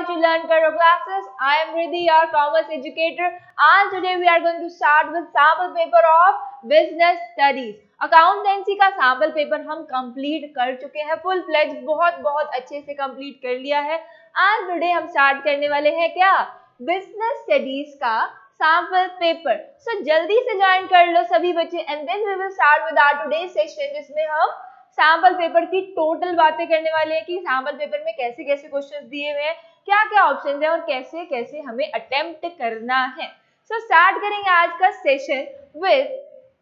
to learn Karo classes. I am Riddhi, your commerce educator, and today we are going to start with sample paper of business studies. Accountancy का sample paper हम complete कर चुके हैं, full fledge बहुत अच्छे से complete कर लिया है। एंड टुडे हम स्टार्ट करने वाले हैं क्या, बिजनेस स्टडीज का सैम्पल पेपर। सो जल्दी से ज्वाइन कर लो सभी बच्चे, and then we will start with our today's session, जिसमें हम सैम्पल पेपर की टोटल बातें करने वाले हैं कि सैम्पल पेपर में कैसे कैसे क्वेश्चंस दिए हुए हैं, क्या क्या ऑप्शन है और कैसे कैसे हमें अटेम्प्ट करना है। सो स्टार्ट करेंगे आज का सेशन विद,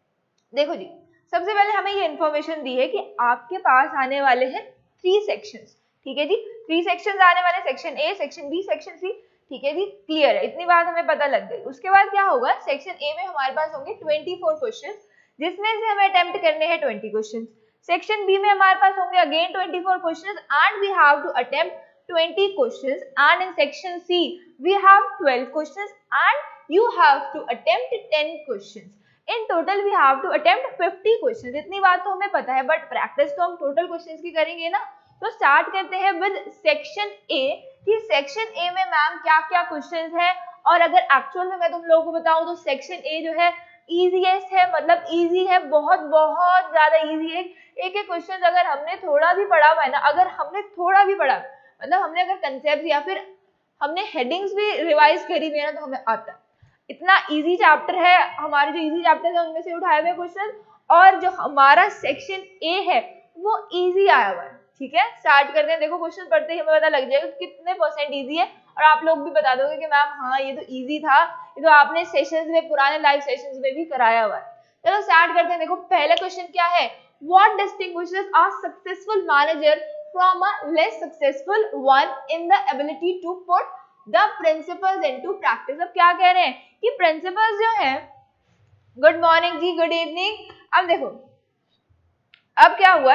देखो जी, सबसे पहले हमें ये इन्फॉर्मेशन दी है कि आपके पास आने वाले हैं 3 सेक्शंस। ठीक है जी, 3 सेक्शंस आने वाले, section A, section B, section C. ठीक है जी, क्लियर है, इतनी बात हमें पता लग गई। उसके बाद क्या होगा, सेक्शन ए में हमारे पास होंगे 24 क्वेश्चन, जिसमें से हमें अटेम्प्ट करने हैं 20 क्वेश्चन। सेक्शन बी में हमारे पास होंगे again 24 question and we have to attempt 20 question. And in section C we have 12 question and you have to attempt 10 question. In total we have to attempt 50 question. इतनी बात तो हमें पता है, बट प्रैक्टिस तो हम टोटल क्वेश्चंस की करेंगे ना। तो स्टार्ट करते हैं विद सेक्शन ए कि सेक्शन ए में मैम क्या क्या क्वेश्चंस है। और अगर एक्चुअल में मैं तुम लोगों को बताऊं तो सेक्शन ए जो है इजीएस्ट है, मतलब इजी है, बहुत ज्यादा इजी है। एक एक क्वेश्चन अगर हमने थोड़ा भी पढ़ा हुआ है ना, अगर हमने थोड़ा भी पढ़ा, मतलब हमने अगर कंसेप्ट या फिर हमने हेडिंग्स भी रिवाइज करी हुई है ना, तो हमें आता है। इतना इजी चैप्टर है, हमारे जो इजी चैप्टर है उनमें से उठाए हुए क्वेश्चन, और जो हमारा सेक्शन ए है वो इजी आया हुआ है। ठीक है, स्टार्ट करते हैं। देखो क्वेश्चन पढ़ते ही हमें पता लग जाएगा कितने परसेंट इजी है, और आप लोग भी बता दोगे कि मैम हाँ ये तो इजी था, ये तो आपने सेशंस में, पुराने लाइव सेशंस में भी कराया हुआ है। चलो स्टार्ट करते हैं। देखो पहला क्वेश्चन क्या है, what distinguishes a successful manager from a less successful one in the ability to put the principles into practice. अब क्या कह रहे हैं कि प्रिंसिपल्स जो है, गुड मॉर्निंग जी, गुड इवनिंग। अब देखो अब क्या हुआ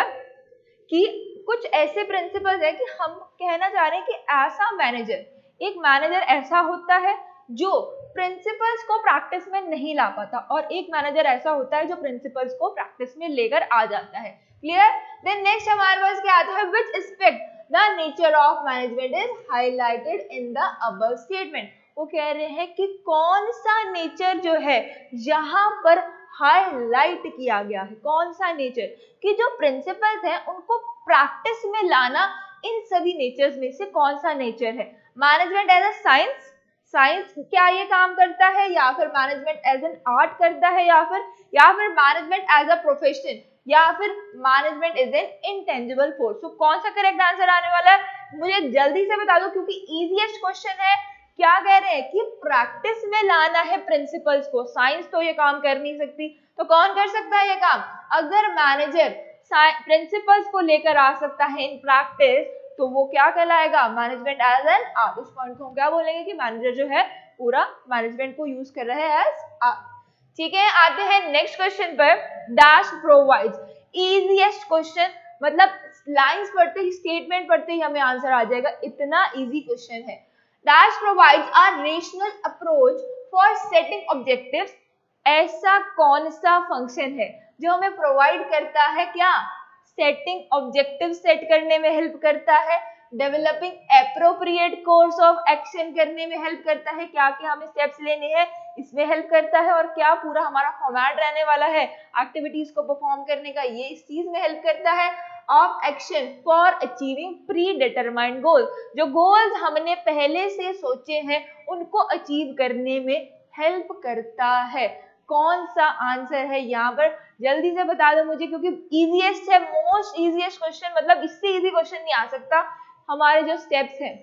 कि कुछ ऐसे प्रिंसिपल्स है कि हम कहना चाह रहे हैं कि ऐसा मैनेजर, एक मैनेजर ऐसा होता है जो प्रिंसिपल्स को प्रैक्टिस में नहीं ला पाता, और एक मैनेजर ऐसा होता है जो प्रिंसिपल्स को प्रैक्टिस में लेकर आ जाता है। क्लियर। देन नेक्स्ट हमारे पास क्या आता है, which aspect the nature of management is highlighted in the above statement. वो कह रहे हैं कि कौन सा नेचर जो है यहाँ पर हाईलाइट किया गया है, कौन सा नेचर, कि जो प्रिंसिपल्स हैं उनको प्रैक्टिस में लाना, इन सभी नेचर्स में से कौन सा नेचर है। Management as a science, science क्या ये काम करता है, या फिर मैनेजमेंट एज एन आर्ट करता है, या फिर मैनेजमेंट एज अ प्रोफेशन, या फिर management is an intangible force. तो कौन सा करेक्ट आंसर आने वाला है मुझे जल्दी से बता दो, क्योंकि इजीएस्ट क्वेश्चन है। क्या कह रहे हैं कि प्रैक्टिस में लाना है प्रिंसिपल्स को, साइंस तो ये काम कर नहीं सकती, तो कौन कर सकता है ये काम, अगर मैनेजर प्रिंसिपल्स को लेकर आ सकता है इन प्रैक्टिस, तो वो क्या कहलाएगा, मैनेजमेंट एज एन आर्ट। उस पॉइंट को हम क्या बोलेंगे कि मैनेजर जो है पूरा मैनेजमेंट को यूज कर रहे हैं एज आर्ट। ठीक है, आते हैं नेक्स्ट क्वेश्चन पर। डैश प्रोवाइड्स, इजीएस्ट क्वेश्चन, मतलब लाइंस पढ़ते ही, स्टेटमेंट पढ़ते ही हमें आंसर आ जाएगा, इतना इजी क्वेश्चन है। Dash provides a rational approach for setting objectives. ऐसा कौन सा फंक्शन है जो हमें प्रोवाइड करता है क्या, सेटिंग ऑब्जेक्टिव सेट करने में हेल्प करता है, developing appropriate course of action करने में हेल्प करता है, क्या क्या हमें स्टेप्स लेने हैं इसमें हेल्प करता है, और क्या पूरा हमारा फॉर्मेट रहने वाला है एक्टिविटीज को परफॉर्म करने का, ये इस चीज में हेल्प करता है। Of action for achieving predetermined goal, जो गोल्स हमने पहले से सोचे हैं उनको अचीव करने में हेल्प करता है। कौन सा आंसर है यहाँ पर, जल्दी से बता दो मुझे, क्योंकि इजीएस्ट है, मोस्ट इजीएस्ट क्वेश्चन, मतलब इससे इजी क्वेश्चन नहीं आ सकता। हमारे जो स्टेप्स हैं,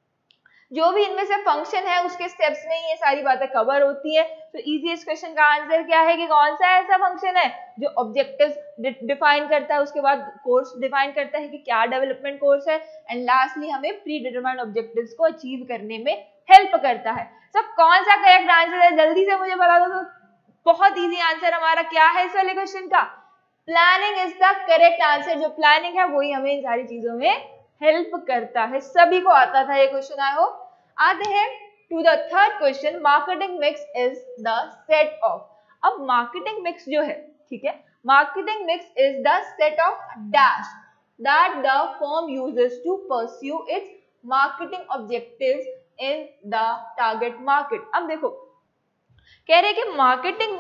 जो भी इनमें से फंक्शन है उसके स्टेप्स में ये सारी बातें कवर होती है। तो इजीएस्ट क्वेश्चन का आंसर क्या है कि कौन सा ऐसा फंक्शन है जो ऑब्जेक्टिव्स डिफाइन करता है, उसके बाद कोर्स डिफाइन करता है कि क्या डेवलपमेंट कोर्स है, एंड लास्टली हमें प्री डिटरमाइंड ऑब्जेक्टिव्स को अचीव करने में हेल्प करता है। सब कौन सा करेक्ट आंसर है जल्दी से मुझे बता दो। तो बहुत इजी आंसर हमारा क्या है इस वाले क्वेश्चन का, planning is the correct answer. जो प्लानिंग है वही हमें इन सारी चीजों में हेल्प करता है। सभी को आता था ये क्वेश्चन, आई होप। आते हैं to the third question, marketing mix is the set of. अब मार्केटिंग मिक्स जो है, ठीक है, marketing mix is the set of dash that the firm uses to pursue its marketing objectives in the target market. अब देखो कह रहे हैं कि मार्केटिंग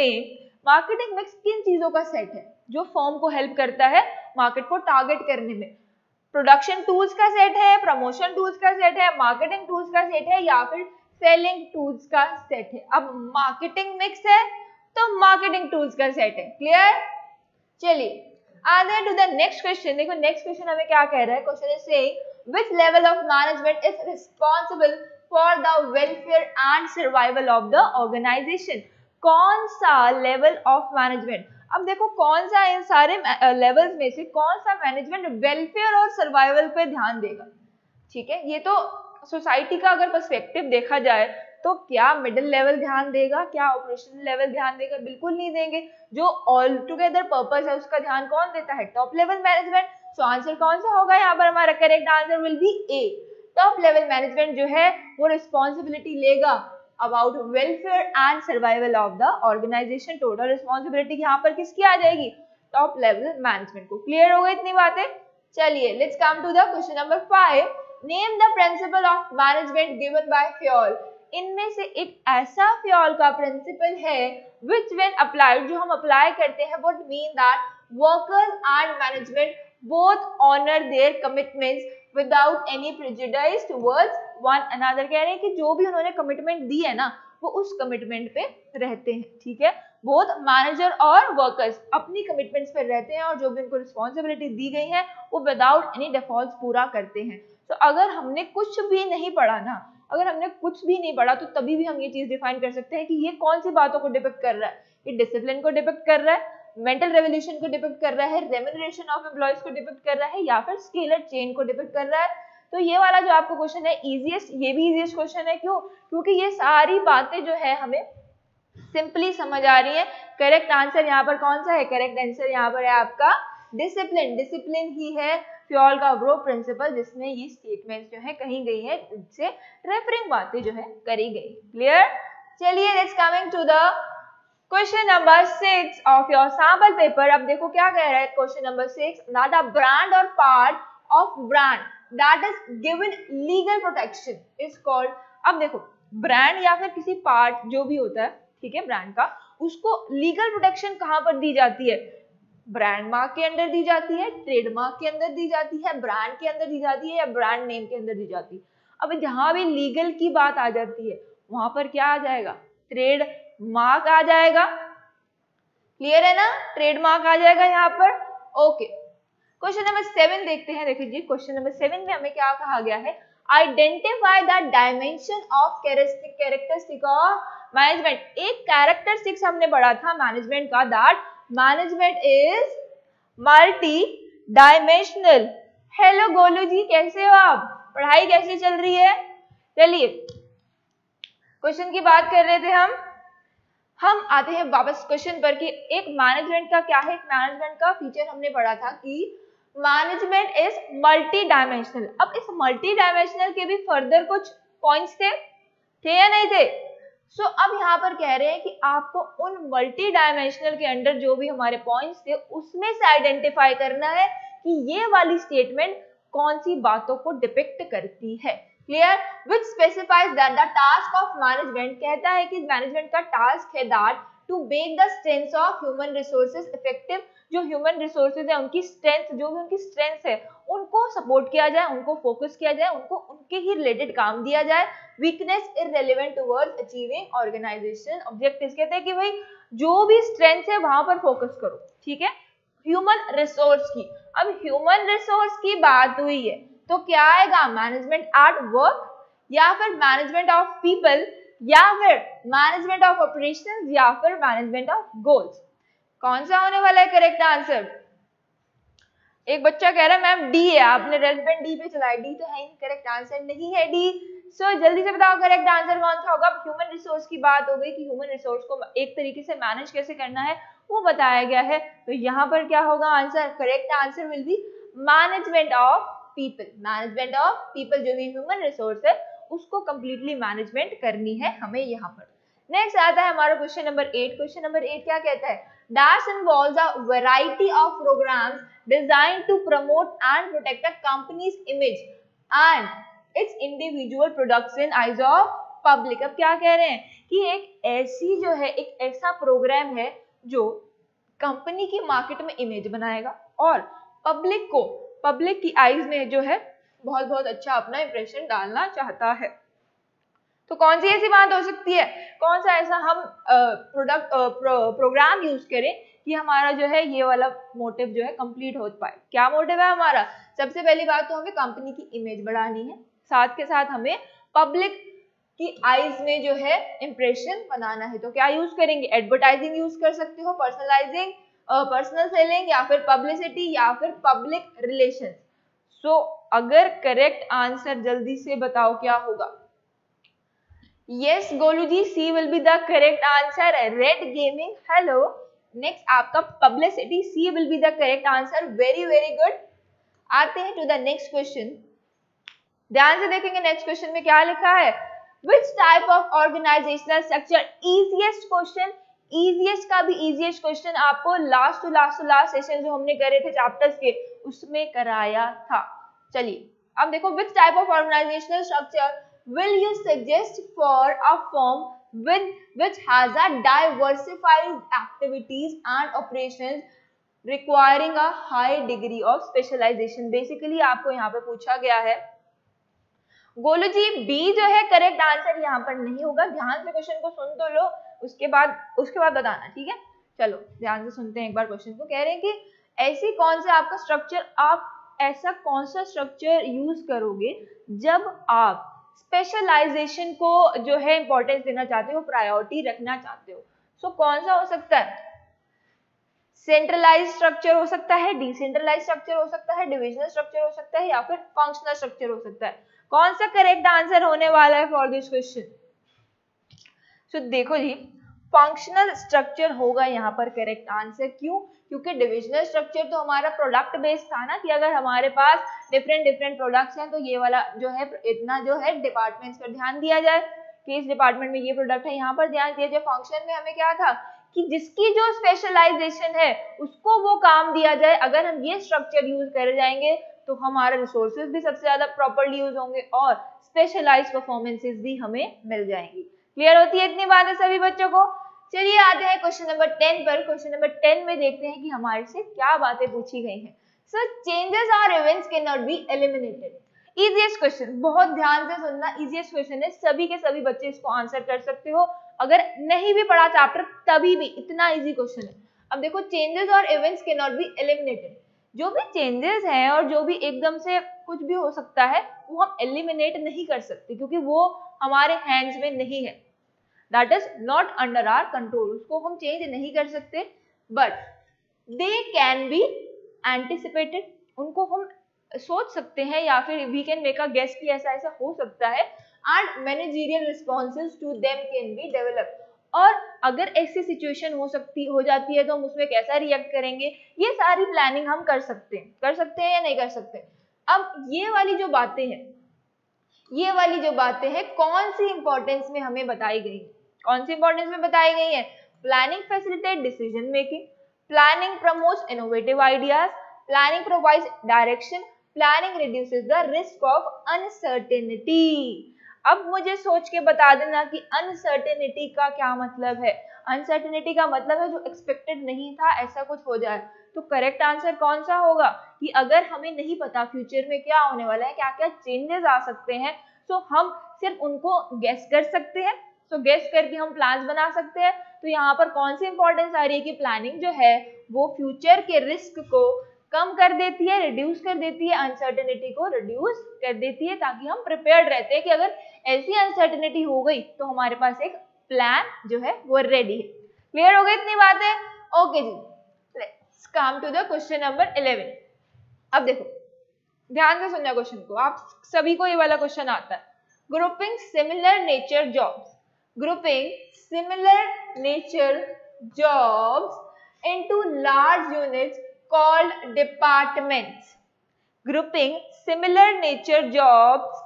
मिक्स किन चीजों का सेट है जो फर्म को हेल्प करता है मार्केट को टारगेट करने में। प्रोडक्शन टूल्स का सेट है, प्रमोशन टूल्स का सेट है, मार्केटिंग टूल्स का सेट है, या फिर सेलिंग टूल्स का सेट है। अब मार्केटिंग मिक्स है तो मार्केटिंग टूल्स का सेट है। क्लियर? चलिए आगे टू द नेक्स्ट क्वेश्चन। देखो नेक्स्ट क्वेश्चन हमें क्या कह रहा है। Question is saying which level of management is responsible for the welfare and survival of the organisation. कौन सा लेवल ऑफ मैनेजमेंट, अब देखो कौन सा इन सारे लेवल्स में से कौन सा मैनेजमेंट वेलफेयर और सर्वाइवल पे ध्यान देगा। ठीक है, ये तो सोसाइटी का अगर पर्सपेक्टिव देखा जाए तो क्या मिडिल लेवल ध्यान देगा, क्या ऑपरेशनल लेवल ध्यान देगा? बिल्कुल नहीं देंगे। जो ऑल टुगेदर पर्पस है उसका ध्यान कौन देता है? Top level management. So answer कौन सा होगा यहाँ पर? हमारा correct answer will be A. Top level management जो है वो रिस्पॉन्सिबिलिटी लेगा about welfare and survival of the organisation. Total responsibility यहाँ पर किसकी आ जाएगी? टॉप लेवल मैनेजमेंट को। क्लियर हो गई इतनी बातें? चलिए let's come to the question number 5। Name the principle of management given by Fayol. इनमें से एक ऐसा फ्यूल का प्रिंसिपल है which when applied, जो हम अप्लाई करते हैं, would mean that workers and management both honor their commitments without any prejudice towards one another। कह रहे हैं कि जो भी उन्होंने कमिटमेंट दी है ना वो उस कमिटमेंट पे रहते हैं। ठीक है, बोथ मैनेजर और वर्कर्स अपनी कमिटमेंट्स पे रहते हैं और जो भी उनको रिस्पॉन्सिबिलिटी दी गई है वो विदाउट एनी डिफॉल्ट्स पूरा करते हैं। तो अगर हमने कुछ भी नहीं पढ़ा ना, अगर हमने कुछ भी नहीं पढ़ा तो तभी भी हम ये चीज डिफाइन कर सकते हैं कि ये कौन सी बातों को डिपिक्ट कर रहा है। ये डिसिप्लिन को डिपिक्ट कर रहा है, मेंटल रेवोल्यूशन को डिपिक्ट कर रहा है, रेम्यूनरेशन ऑफ एम्प्लॉयज को डिपिक्ट कर रहा है, या फिर स्केलर चेन को डिपिक्ट कर रहा है। तो ये वाला जो आपको क्वेश्चन है इजीएस्ट, ये भी इजीएस्ट क्वेश्चन है। क्यों? क्योंकि ये सारी बातें जो है हमें सिंपली समझ आ रही है। करेक्ट आंसर यहाँ पर कौन सा है? करेक्ट आंसर यहाँ पर है आपका डिसिप्लिन। डिसिप्लिन ही है फ्यूल का वो प्रिंसिपल जिसमें ये स्टेटमेंट्स जो है कही गई है, जिससे रेफरिंग बातें जो है करी गई। क्लियर? चलिए let's coming to the question number 6 of your sample paper. अब देखो क्या कह रहा है question number 6, that a brand or part of brand that is given legal protection is called. अब देखो ब्रांड या फिर किसी पार्ट जो भी होता है, ठीक है, ब्रांड का, उसको लीगल प्रोटेक्शन कहां पर दी जाती है? ब्रांड मार्क के अंदर दी जाती है, ट्रेडमार्क के अंदर दी जाती है, ब्रांड के अंदर दी जाती है, या ब्रांड नेम के अंदर दी जाती है। अब जहां भी लीगल की बात आ जाती है वहां पर क्या आ जाएगा? ट्रेड मार्क आ जाएगा। क्लियर है ना? ट्रेडमार्क आ जाएगा यहाँ पर। ओके, क्वेश्चन नंबर 7 देखते हैं। देखिए जी, क्वेश्चन नंबर 7 में हमें क्या कहा गया है? Identify the dimension of characteristic of management. एक कैरेक्टरिस्टिक्स हमने पढ़ा था मैनेजमेंट का, that management is multidimensional. Hello Golu ji, कैसे हो आप? पढ़ाई कैसी चल रही है? चलिए क्वेश्चन की बात कर रहे थे हम आते हैं वापस क्वेश्चन पर कि एक मैनेजमेंट का क्या है। एक मैनेजमेंट का फीचर हमने पढ़ा था कि मैनेजमेंट इज मल्टी डायमेंशनल। अब इस मल्टी डायमेंशनल के भी फर्दर कुछ पॉइंट्स थे या नहीं थे? सो अब यहाँ पर कह रहे हैं कि आपको उन मल्टी डायमेंशनल के अंदर जो भी हमारे पॉइंट्स थे उसमें से आइडेंटिफाई करना है कि ये वाली स्टेटमेंट कौन सी बातों को डिपिक्ट करती है। Clear? Which specifies that the task of management, कहता है कि मैनेजमेंट का टास्क है that to make the strength of human resources effective. जो ह्यूमन रिसोर्सेज है उनकी स्ट्रेंथ, जो भी उनकी स्ट्रेंथ है उनको सपोर्ट किया जाए, उनको फोकस किया जाए, उनको उनके ही रिलेटेड काम दिया जाए। Weakness irrelevant towards achieving organisation objectives, कहते हैं कि भाई जो भी स्ट्रेंथ है वहां पर फोकस करो। ठीक है, ह्यूमन रिसोर्स की। अब ह्यूमन रिसोर्स की बात हुई है तो क्या आएगा? मैनेजमेंट एट वर्क, या फिर मैनेजमेंट ऑफ पीपल, या फिर मैनेजमेंट ऑफ ऑपरेशंस, या फिर मैनेजमेंट ऑफ गोल्स। कौन सा होने वाला है करेक्ट आंसर? एक बच्चा कह रहा है मैम डी है, आपने रेड पेन डी पे चलाया, डी तो है नहीं, करेक्ट आंसर नहीं है डी। सो जल्दी से बताओ करेक्ट आंसर कौन सा होगा? ह्यूमन रिसोर्स की बात हो गई कि ह्यूमन रिसोर्स को एक तरीके से मैनेज कैसे करना है वो बताया गया है। तो यहाँ पर क्या होगा answer? Correct answer will be management of people. Management of people, जो भी ह्यूमन रिसोर्स है उसको कंप्लीटली मैनेजमेंट करनी है हमें यहाँ पर। नेक्स्ट आता है हमारा क्वेश्चन नंबर 8। क्वेश्चन नंबर 8 क्या कहता है? Dash involves a variety of programmes designed to promote and protect the company's image and its individual products in eyes of public. अब क्या कह रहे हैं कि एक ऐसी जो है, एक ऐसा प्रोग्राम है जो कंपनी की मार्केट में इमेज बनाएगा और पब्लिक की आईज में जो है बहुत बहुत अच्छा अपना इंप्रेशन डालना चाहता है। तो कौन सी ऐसी बात हो सकती है, कौन सा ऐसा हम प्रोग्राम यूज करें कि हमारा जो है ये वाला मोटिव जो है कंप्लीट हो पाए। क्या मोटिव है हमारा? सबसे पहली बात तो हमें कंपनी की इमेज बढ़ानी है, साथ के साथ हमें पब्लिक की आईज में जो है इंप्रेशन बनाना है। तो क्या यूज करेंगे? एडवर्टाइजिंग यूज कर सकते हो, पर्सनलाइजिंग, पर्सनल सेलिंग, या फिर पब्लिसिटी, या फिर पब्लिक रिलेशंस। सो अगर करेक्ट आंसर जल्दी से बताओ क्या होगा? Yes Golu ji, C will be the correct answer. Red gaming, hello. Next आपका publicity, C will be the correct answer. Very very good. आते हैं टू द नेक्स्ट क्वेश्चन। ध्यान से देखेंगे नेक्स्ट क्वेश्चन में क्या लिखा है। Which type of organizational structure? Easiest question, easiest का भी easiest question आपको लास्ट सेशन जो हमने करे थे चैप्टर्स के उसमें कराया था। चलिए अब देखो, which type of organizational structure will you suggest for a firm which has a diversified activities and operations requiring a high degree of specialization? Basically आपको यहाँ पे पूछा गया है गोलू जी, बी जो है करेक्ट आंसर यहाँ पर नहीं होगा। ध्यान से क्वेश्चन को सुन तो लो, उसके बाद बताना, ठीक है? चलो ध्यान से सुनते हैं एक बार क्वेश्चन को। कह रहे हैं कि ऐसी कौन सा आपका स्ट्रक्चर, आप ऐसा कौन सा स्ट्रक्चर यूज करोगे जब आप स्पेशलाइजेशन को जो है इंपॉर्टेंस देना चाहते हो, प्रायोरिटी रखना चाहते हो। सो कौन सा हो सकता है? सेंट्रलाइज स्ट्रक्चर हो सकता है, डिसेंट्रलाइज स्ट्रक्चर हो सकता है, डिविजनल स्ट्रक्चर हो सकता है, या फिर फंक्शनल स्ट्रक्चर हो सकता है। कौन सा करेक्ट आंसर होने वाला है फॉर दिस क्वेश्चन? सो देखो जी, फंक्शनल स्ट्रक्चर होगा यहाँ पर करेक्ट आंसर। क्यों? क्योंकि डिविजनल स्ट्रक्चर तो हमारा प्रोडक्ट बेस्ड था ना, कि अगर हमारे पास डिफरेंट प्रोडक्ट्स हैं तो ये वाला जो है इतना जो है डिपार्टमेंट्स पर ध्यान दिया जाए कि इस डिपार्टमेंट में ये प्रोडक्ट है, यहाँ पर ध्यान दिया जाए। फंक्शन में हमें क्या था कि जिसकी जो स्पेशलाइजेशन है उसको वो काम दिया जाए। अगर हम ये स्ट्रक्चर यूज कर जाएंगे तो हमारे रिसोर्सेज भी सबसे ज्यादा प्रॉपर्ली यूज होंगे और स्पेशलाइज्ड परफॉर्मेंसेस भी हमें मिल जाएंगी। क्लियर होती है इतनी बातें सभी बच्चों को? चलिए आते हैं क्वेश्चन नंबर 10 पर। क्वेश्चन नंबर 10 में देखते हैं कि हमारे से क्या बातें पूछी गई हैं। सो चेंजेस और events can not be eliminated. Easiest question, बहुत ध्यान से सुनना, इजीएस्ट क्वेश्चन है, सभी के सभी बच्चे इसको आंसर कर सकते हो। अगर नहीं भी पढ़ा चैप्टर तभी भी इतना इजी क्वेश्चन है। अब देखो, चेंजेस और events can not be eliminated. जो भी चेंजेस हैं और जो भी एकदम से कुछ भी हो सकता है वो हम एलिमिनेट नहीं कर सकते, क्योंकि वो हमारे हैंड्स में नहीं है। That is not under our control, उसको हम चेंज नहीं कर सकते। But they can be anticipated, उनको हम सोच सकते हैं या फिर we can make a guess कि ऐसा ऐसा हो सकता है। And managerial responses to them can be developed. और अगर ऐसी सिचुएशन हो जाती है तो हम उसमें कैसा रिएक्ट करेंगे, ये सारी प्लानिंग हम कर सकते हैं या नहीं कर सकते। अब ये वाली जो बातें हैं कौन सी इंपॉर्टेंस में हमें बताई गई, कौन सी इंपॉर्टेंस में बताई गई है? Planning facilitate decision making, planning promotes innovative ideas, planning provides direction, planning reduces the risk of uncertainty. अब मुझे सोच के बता देना कि अनसर्टेनिटी का क्या मतलब है। अनसर्टेनिटी का मतलब है जो एक्सपेक्टेड नहीं था ऐसा कुछ हो जाए। तो करेक्ट आंसर कौन सा होगा कि अगर हमें नहीं पता फ्यूचर में क्या होने वाला है, क्या क्या चेंजेस आ सकते हैं, तो हम सिर्फ उनको गेस कर सकते हैं। तो गेस करके हम प्लान्स बना सकते हैं। तो यहाँ पर कौन सी इंपॉर्टेंस आ रही है कि प्लानिंग जो है वो फ्यूचर के रिस्क को कम कर देती है, रिड्यूस कर देती है, अनसर्टेनिटी को रिड्यूस कर देती है, ताकि हम प्रिपेयर्ड रहते हैं कि अगर ऐसी अनसर्टेनिटी हो गई तो हमारे पास एक प्लान जो है वो रेडी है। क्लियर हो गई इतनी बातें? ओके जी, let's come to the question number 11। अब देखो ध्यान से सुनना क्वेश्चन को, आप सभी को ये वाला क्वेश्चन आता है। Grouping similar nature jobs, grouping similar nature jobs into large units called departments. Grouping similar nature jobs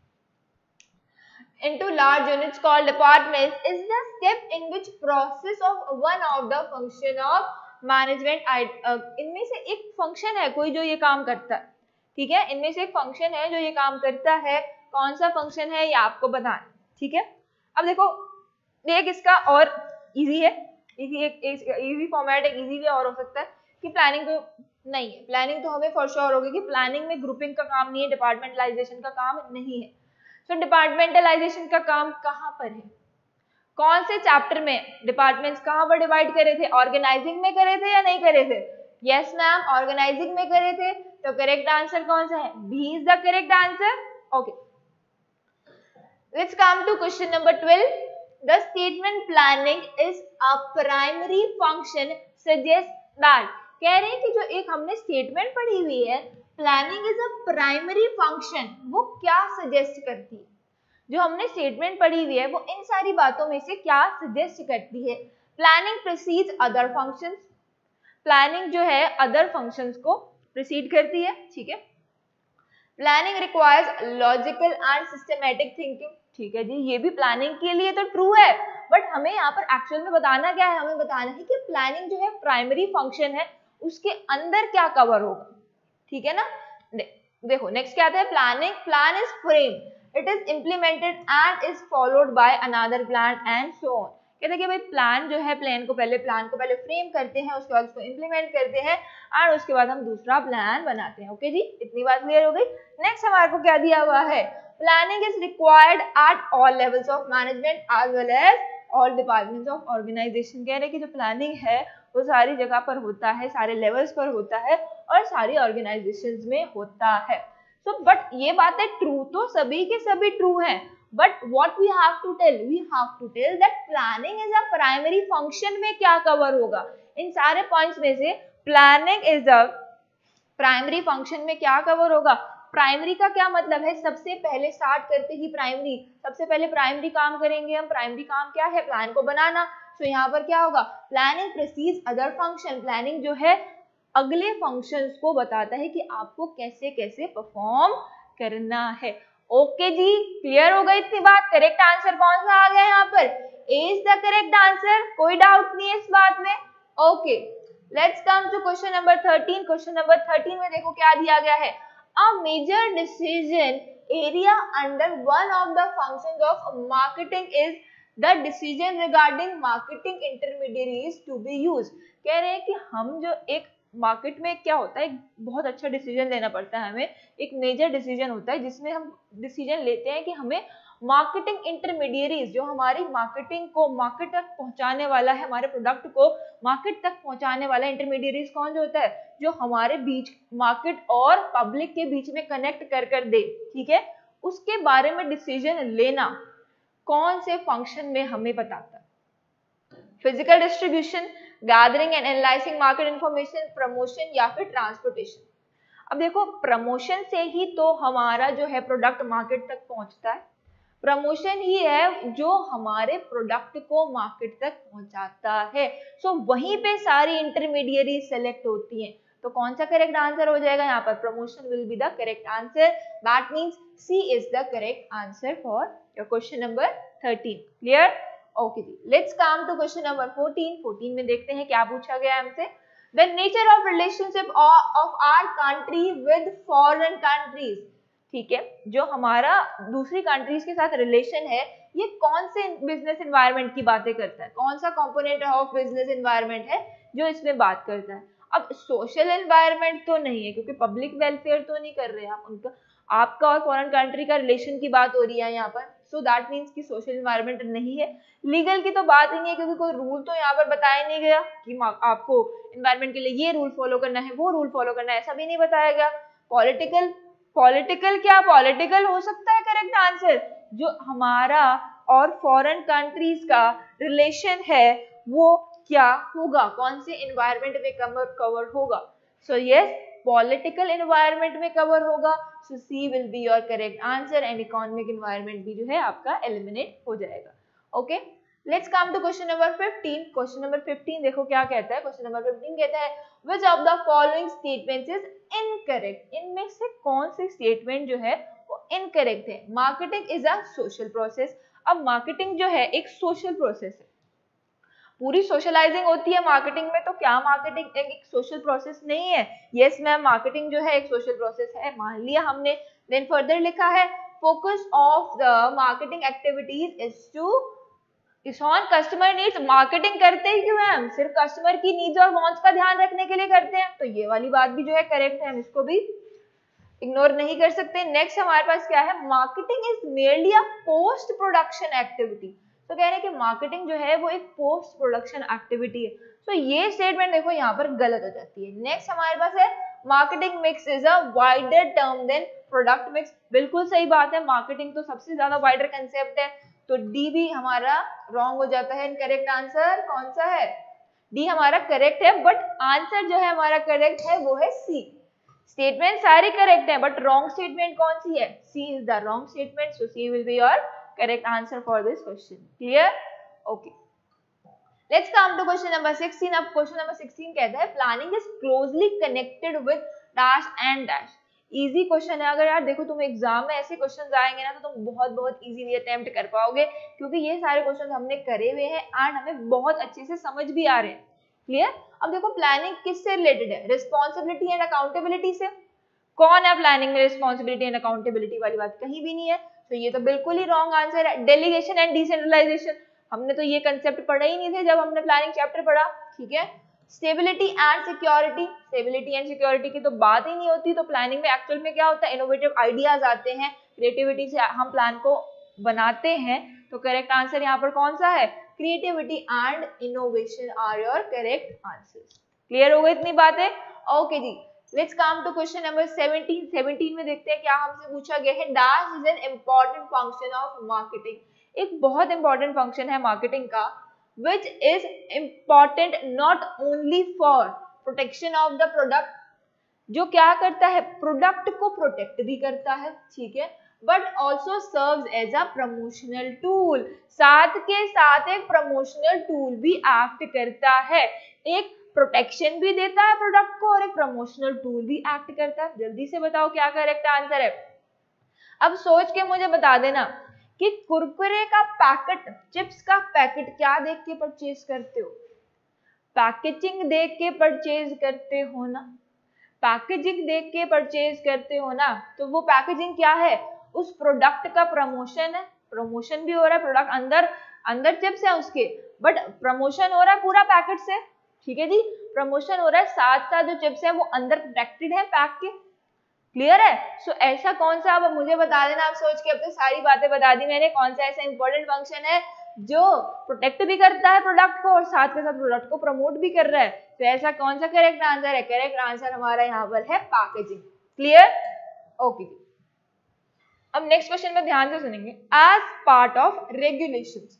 into large units called departments is the step in which process of one of the function of management। इनमें से एक function है कोई जो ये काम करता है, ठीक है, इनमें से एक फंक्शन है जो ये काम करता है, कौन सा फंक्शन है ये आपको बताना, ठीक है। अब देखो एक इसका और इजी है, इजी फॉर्मेट, एक इजी वे और हो सकता है कि प्लानिंग तो नहीं है, प्लानिंग तो हमें फॉर श्योर होगी कि प्लानिंग में ग्रुपिंग का काम नहीं है, डिपार्टमेंटलाइजेशन का काम नहीं है। तो डिपार्टमेंटलाइजेशन का काम कहाँ पर है, कौन से चैप्टर में डिपार्टमेंट्स कहाँ पर डिवाइड करे थे, ऑर्गेनाइजिंग में करे थे या नहीं करे थे? यस मैम, ऑर्गेनाइजिंग में करे थे। तो करेक्ट आंसर कौन सा है? B is the correct answer. Okay, let's come to question number 12. The statement planning is a primary function suggests that, कह रहे हैं कि जो एक हमने स्टेटमेंट पढ़ी हुई है planning is a primary function, वो क्या सजेस्ट करती है? जो हमने स्टेटमेंट पढ़ी हुई है वो इन सारी बातों में से क्या सजेस्ट करती है? Planning precedes other functions, planning जो है अदर फंक्शंस को प्रीसीड करती है, ठीक है। Planning requires logical and systematic thinking, ठीक है जी, ये भी प्लानिंग के लिए तो ट्रू है, बट हमें यहाँ पर एक्चुअल में बताना क्या है? हमें बताना है कि प्लानिंग जो है प्राइमरी फंक्शन है, उसके अंदर क्या कवर होगा, ठीक है ना। देखो नेक्स्ट क्या आता है? Planning, plan is frame, it is implemented and is followed by another plan and so on. कहते हैं कि भाई प्लान जो है प्लान को पहले फ्रेम करते हैं, उसके बाद उसको इम्प्लीमेंट करते हैं और उसके बाद हम दूसरा प्लान बनाते हैं। ओके जी, इतनी बात क्लियर हो गई। नेक्स्ट हमारे को क्या दिया हुआ है? Planning is required at all levels of management as well as all departments of organisation. कह रहे हैं कि जो प्लानिंग है वो सारी जगह पर होता है, सारे लेवल्स पर होता है और सारी ऑर्गेनाइजेशंस में होता है। सो बट ये बातें ट्रू तो सभी के सभी ट्रू हैं, but what we have to tell that planning is a primary function में क्या कवर होगा? इन सारे पॉइंट्स में से planning is a primary function में क्या कवर होगा? प्राइमरी का क्या मतलब है? सबसे पहले स्टार्ट करते ही प्राइमरी, सबसे पहले प्राइमरी काम करेंगे हम। प्राइमरी काम क्या है? प्लान को बनाना। तो यहाँ पर क्या होगा? Planning precedes other function, planning जो है अगले फंक्शंस को बताता है कि आपको कैसे कैसे परफॉर्म करना है। ओके जी, क्लियर हो गई इतनी बात? करेक्ट आंसर कौन सा आ गया यहाँ पर? A is the correct answer, कोई डाउट नहीं है इस बात में। Okay, let's come to question number 13. Question number 13 में देखो क्या दिया गया है? A major decision area under one of the functions of marketing is the decision regarding marketing intermediaries to be use. कह रहे हैं कि हम जो एक मार्केट में क्या होता है, एक बहुत अच्छा डिसीजन लेना पड़ता है हमें, एक मेजर डिसीजन होता है जिसमें हम डिसीजन लेते हैं कि हमें मार्केटिंग इंटरमीडिएरीज, जो हमारी मार्केटिंग को मार्केट तक पहुंचाने वाला है, हमारे प्रोडक्ट को मार्केट तक पहुंचाने वाला इंटरमीडिएरीज कौन जो होता है? जो हमारे बीच मार्केट और पब्लिक के बीच में कनेक्ट कर दे, ठीक है, उसके बारे में डिसीजन लेना कौन से फंक्शन में हमें बताता है? Physical distribution, gathering and analysing market information, promotion या फिर ट्रांसपोर्टेशन। अब देखो प्रमोशन से ही तो हमारा जो है प्रोडक्ट मार्केट तक पहुंचता है, प्रमोशन ही है जो हमारे प्रोडक्ट को मार्केट तक पहुंचाता है। सो वहीं पे सारी इंटरमीडिएरी सेलेक्ट होती हैं। तो कौन सा करेक्ट आंसर हो जाएगा यहाँ पर? Promotion will be the correct answer. That means C is the correct answer for your question number 13। Clear? Okay जी, let's come to question number 14. 14 में देखते हैं क्या पूछा गया हमसे। The nature of relationship of our country with foreign countries, ठीक है, जो हमारा दूसरी कंट्रीज के साथ रिलेशन है, ये कौन से बिजनेस एनवायरनमेंट की बातें करता है? कौन सा कंपोनेंट ऑफ बिजनेस एनवायरनमेंट है जो इसमें बात करता है? अब सोशल एनवायरनमेंट तो नहीं है क्योंकि पब्लिक वेलफेयर तो नहीं कर रहे हैं आप उनका, आपका और फॉरेन कंट्री का रिलेशन की बात हो रही है यहाँ पर। सो दैट मीन्स कि सोशल एनवायरनमेंट नहीं है। लीगल की तो बात ही नहीं है क्योंकि कोई रूल तो यहाँ पर बताया नहीं गया कि आपको एनवायरनमेंट के लिए ये रूल फॉलो करना है, वो रूल फॉलो करना है, ऐसा भी नहीं बताया गया। पॉलिटिकल क्या? पॉलिटिकल हो सकता है करेक्ट आंसर। जो हमारा और फॉरेन कंट्रीज का रिलेशन है वो क्या होगा? कौन से एनवायरनमेंट में कवर होगा? सो यस, पॉलिटिकल एनवायरनमेंट में कवर होगा। So C will be your correct answer and economic environment भी जो है आपका एलिमिनेट हो जाएगा। Okay, let's come to question number 15. Question number 15 देखो क्या कहता है। क्वेश्चन नंबर 15 कहता है which of the following statements is incorrect? इनमें से कौन सी स्टेटमेंट जो है वो इनकरेक्ट है? Marketing is a social process. अब मार्केटिंग जो है एक सोशल प्रोसेस है, पूरी सोशलाइजिंग होती है मार्केटिंग में, तो क्या मार्केटिंग एक सोशल प्रोसेस नहीं है? यस मैम, मार्केटिंग जो है एक सोशल प्रोसेस है, मान लिया हमने। देन फर्दर लिखा है focus of the marketing activities is to इस ऑन कस्टमर नीड्स। मार्केटिंग करते ही क्यों है हम? सिर्फ कस्टमर की नीड्स और वांट्स का ध्यान रखने के लिए करते हैं। तो ये वाली बात भी जो है करेक्ट है, हम इसको भी इग्नोर नहीं कर सकते। नेक्स्ट हमारे पास क्या है? Marketing is merely a post production activity. तो कह रहे हैं कि मार्केटिंग जो है वो एक पोस्ट प्रोडक्शन एक्टिविटी है। तो ये स्टेटमेंट देखो यहाँ पर गलत हो जाती है। नेक्स्ट हमारे पास है marketing mix is a wider term than product mix. बिल्कुल सही बात है, मार्केटिंग तो सबसे ज्यादा वाइडर कंसेप्ट है। तो डी भी हमारा रॉन्ग हो जाता है। करेक्ट आंसर कौन सा है? डी हमारा करेक्ट है, बट आंसर जो है हमारा करेक्ट है वो है सी। स्टेटमेंट सारे करेक्ट है, बट रॉन्ग स्टेटमेंट कौन सी है? C is the wrong statement, so C will be your correct answer for this question. Clear? Okay, let's come to question number 16। अब क्वेश्चन नंबर 16 कहता है planning is closely connected with dash and dash. Easy question है। अगर यार देखो तुम exam में ऐसे क्वेश्चन आएंगे ना तो तुम बहुत इजीली अटेम्प्ट कर पाओगे, क्योंकि ये सारे क्वेश्चन हमने करे हुए हैं एंड हमें बहुत अच्छे से समझ भी आ रहे हैं। क्लियर? अब देखो प्लानिंग किससे रिलेटेड है? रिस्पॉन्सिबिलिटी एंड अकाउंटेबिलिटी से। कौन है प्लानिंग में रिस्पॉन्सिबिलिटी एंड अकाउंटेबिलिटी वाली बात? कहीं भी नहीं है। तो ये तो बिल्कुल ही रॉन्ग आंसर है। डेलीगेशन एंड डिसेंट्रलाइजेशन, हमने तो ये कंसेप्ट पढ़ा ही नहीं थे जब हमने प्लानिंग चैप्टर पढ़ा। ठीक है। Stability and security, stability and security की तो बात ही नहीं होती। तो प्लानिंग में एक्चुअल में क्या होता है? इनोवेटिव आइडियाज आते हैं, क्रिएटिविटी से हम प्लान को बनाते हैं। तो करेक्ट आंसर यहाँ पर कौन सा है? Creativity and innovation are your correct answers. Clear हो गई इतनी बातें? ओके जी, let's come to question number 17। 17 में देखते हैं क्या हमसे पूछा गया है। Dash is an important function of marketing. एक बहुत इंपॉर्टेंट फंक्शन है मार्केटिंग का, which is important not only for protection of the product, जो क्या करता है? प्रोडक्ट को प्रोटेक्ट भी करता है, ठीक है, but also serves as a promotional tool. साथ के साथ एक प्रमोशनल टूल भी एक्ट करता है। एक प्रोटेक्शन भी देता है प्रोडक्ट को और एक प्रमोशनल टूल भी एक्ट करता है। जल्दी से बताओ क्या करेक्ट आंसर है? अब सोच के मुझे बता देना कि कुरकुरे का पैकेट, चिप्स का पैकेट क्या देख के परचेज करते हो? पैकेजिंग देख के परचेज करते हो ना? पैकेजिंग देख के परचेज करते हो ना? तो वो पैकेजिंग क्या है? उस प्रोडक्ट का प्रमोशन है। प्रमोशन भी हो रहा है, प्रोडक्ट अंदर चिप्स है उसके, बट प्रमोशन हो रहा है पूरा पैकेट से। ठीक है जी, प्रमोशन हो रहा है, साथ साथ जो चिप्स है वो अंदर प्रोटेक्टेड है पैक के। क्लियर है? सो ऐसा कौन सा, अब मुझे बता देना। आप सोच के अब तो सारी बातें बता दी मैंने। कौन सा ऐसा इंपॉर्टेंट फंक्शन है जो प्रोटेक्ट भी करता है प्रोडक्ट को और साथ के साथ प्रोडक्ट को प्रमोट भी कर रहा है? तो ऐसा कौन सा करेक्ट आंसर है? करेक्ट आंसर हमारा यहाँ पर है पैकेजिंग। क्लियर? ओके, अब नेक्स्ट क्वेश्चन में ध्यान से सुनेंगे। As part of regulations,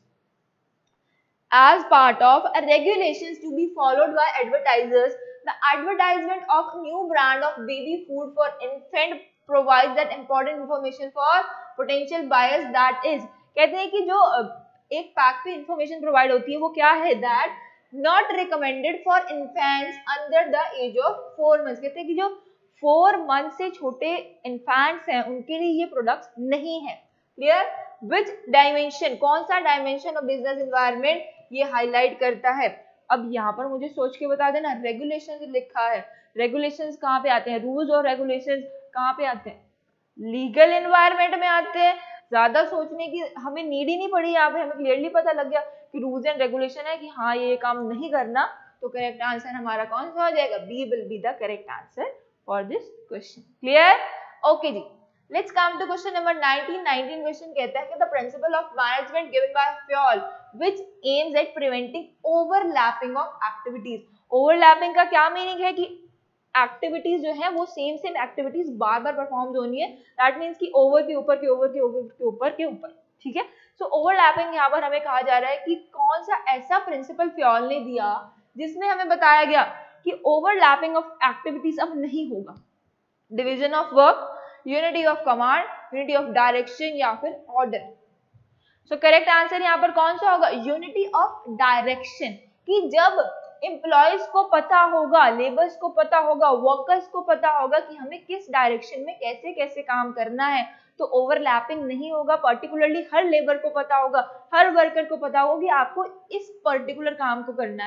as part of regulations to be followed by advertisers, the advertisement of new brand of baby food for infant provides that important information for potential buyers, that is, कहते हैं कि जो एक pack पे information provide होती है वो क्या है? that not recommended for infants under the age of 4 months। कहते हैं कि जो 4 months से छोटे इन्फेंट्स हैं उनके लिए ये प्रोडक्ट्स नहीं है। क्लियर? विच डायमेंशन, कौन सा डायमेंशन ऑफ बिजनेस एनवायरनमेंट ये हाईलाइट करता है? अब यहाँ पर मुझे सोच के बता देना। रेगुलेशंस लिखा है, रेगुलेशंस कहाँ पे आते हैं? रूल्स और रेगुलेशंस कहाँ पे आते हैं? लीगल एनवायरनमेंट में आते हैं। ज्यादा सोचने की हमें नीड ही नहीं पड़ी, यहाँ पे हमें क्लियरली पता लग गया कि रूल्स एंड रेगुलेशन है कि हाँ ये काम नहीं करना। तो करेक्ट आंसर हमारा कौन सा हो जाएगा? B will be the correct answer for this question. Clear? Okay जी, let's come to question number 19। 19 question कहता है कि the principle of management given by Fayol which aims at preventing overlapping of activities. Overlapping का क्या meaning है? कि activities जो है वो सेम एक्टिविटीज बार बार परफॉर्म होनी है। दैट मीन्स कि ओवर के ऊपर के ऊपर के ऊपर के ऊपर के ऊपर। ठीक है, सो ओवरलैपिंग यहाँ पर हमें कहा जा रहा है कि कौन सा ऐसा प्रिंसिपल फ्योल ने दिया जिसमें हमें बताया गया कि ओवरलैपिंग ऑफ एक्टिविटीज अब नहीं होगा। Division of work, unity of command, unity of direction या फिर ऑर्डर। सो करेक्ट आंसर यहाँ पर कौन सा होगा? Unity of direction. कि जब एम्प्लॉयज को पता होगा, लेबर्स को पता होगा, वर्कर्स को पता होगा कि हमें किस डायरेक्शन में कैसे कैसे काम करना है, तो ओवरलैपिंग नहीं होगा। पर्टिकुलरली हर लेबर को पता होगा, हर वर्कर को पता होगा कि आपको इस पर्टिकुलर काम को करना है।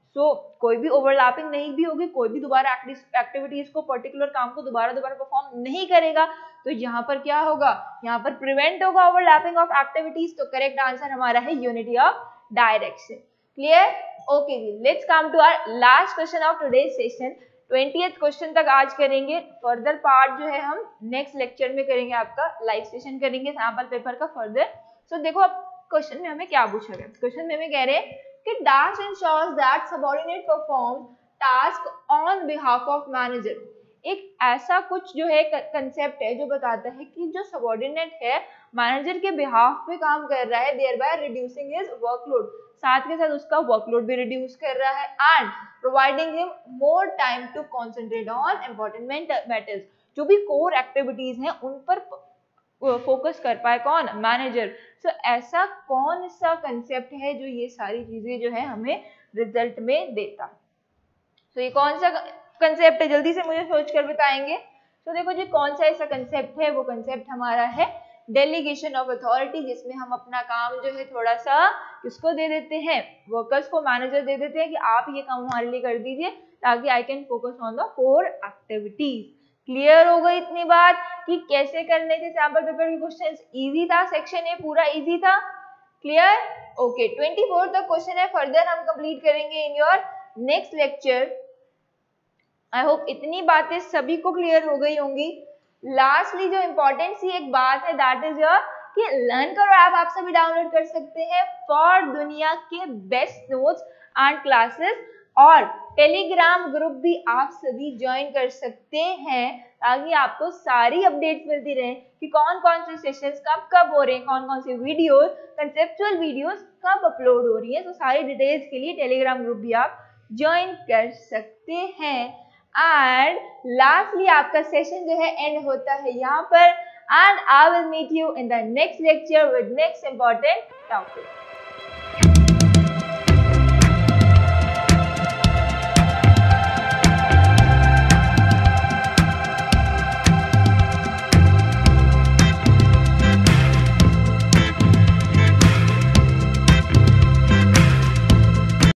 कोई भी ओवरलैपिंग नहीं भी होगी, कोई भी दोबारा एक्टिविटीज को, पर्टिकुलर काम को दोबारा परफॉर्म नहीं करेगा, तो यहाँ पर क्या होगा, यहाँ पर प्रिवेंट होगा ओवरलैपिंग ऑफ एक्टिविटीज। तो करेक्ट आंसर हमारा है unity of direction. Clear? Okay जी, let's come to our last question of today's session. 20th question तक आज करेंगे, फर्दर पार्ट जो है हम नेक्स्ट लेक्चर में करेंगे, आपका लाइव सेशन करेंगे सैंपल पेपर का फर्दर। सो देखो अब क्वेश्चन में हमें क्या पूछा गया, क्वेश्चन में हमें कह रहे हैं कि dash ensures that subordinate perform task on behalf of manager. एक ऐसा कुछ जो है कंसेप्ट है जो बताता है कि जो सबऑर्डिनेट है मैनेजर के बिहाफ पे काम कर रहा है, thereby reducing his workload, साथ के साथ उसका वर्कलोड भी रिड्यूस कर रहा है, and providing him more time to concentrate on important matters. जो भी कोर एक्टिविटीज हैं उन पर फोकस कर पाए कौन, मैनेजर। सो ऐसा कौन सा कंसेप्ट है जो ये सारी चीजें जो है हमें रिजल्ट में देता। तो ये कौन सा कंसेप्ट है, जल्दी से मुझे सोच कर बताएंगे। तो देखो जी, कौन सा ऐसा कंसेप्ट है, वो कंसेप्ट हमारा है डेलीगेशन ऑफ अथॉरिटी, जिसमें हम अपना काम जो है थोड़ा सा किसको दे देते हैं, वर्कर्स को, मैनेजर दे देते हैं कि आप ये काम हमारे लिए कर दीजिए ताकि I can focus on the core activities. Clear हो गई इतनी बात कि कैसे करने थे सैंपल पेपर के क्वेश्चंस? इजी था, सेक्शन ए पूरा इजी था। क्लियर? ओके, 24 तक क्वेश्चन है, फर्दर हम कंप्लीट करेंगे in your next lecture. I hope इतनी बातें सभी को क्लियर हो गई होंगी। लास्टली जो इम्पोर्टेंट सी एक बात है, दैट इज योर कि लर्न करो ऐप आप सभी डाउनलोड कर सकते हैं फॉर दुनिया के बेस्ट नोट्स एंड क्लासेस, और टेलीग्राम ग्रुप भी आप सभी ज्वाइन कर सकते हैं ताकि आपको सारी अपडेट्स मिलती रहे कि कौन कौन से सेशंस कब कब हो रहे हैं, कौन कौन से वीडियोस, कंसेप्चुअल वीडियोस कब अपलोड हो रही है। तो सारी डिटेल्स के लिए टेलीग्राम ग्रुप भी आप ज्वाइन कर सकते हैं। एंड लास्टली आपका सेशन जो है एंड होता है यहाँ पर, and I will meet you in the next lecture with next important topic.